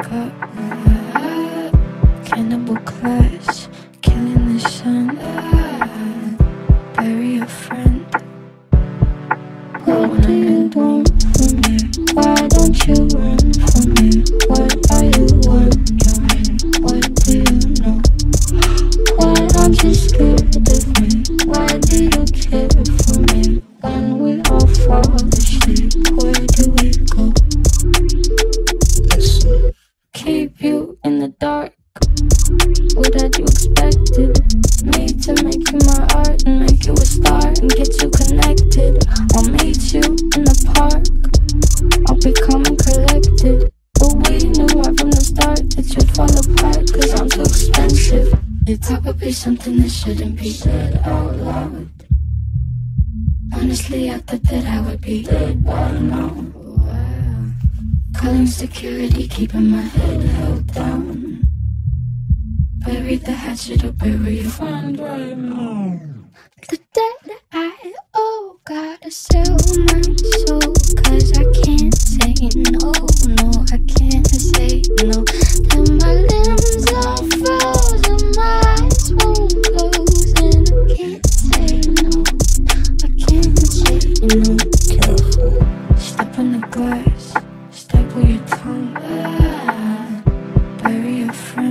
up. Cannibal clash, killing the sun. Bury a friend. What do you want from me? Why don't you run from me? What are you wondering? What do you know? Why aren't you scared of me? Why do you care for me? When we all fall asleep, where do we go? Listen. Keep you in the dark. What had you expected? Me to make you my art and make you a star and get you connected. I'll meet you in the park. I'll be calm and collected. But we knew right from the start that you'd fall apart, cause I'm too expensive. It's probably something that shouldn't be said out loud. Honestly, I thought that I would be dead by now. Wow. Calling security, keeping my head held down. Bury the hatchet or bury your friend right now. The debt I owe, gotta sell my soul, cause I can't say no, no, I can't say no. Then my limbs are frozen, my eyes won't close, and I can't say no, I can't say no. Careful. Step on the glass, staple your tongue, bury your friend.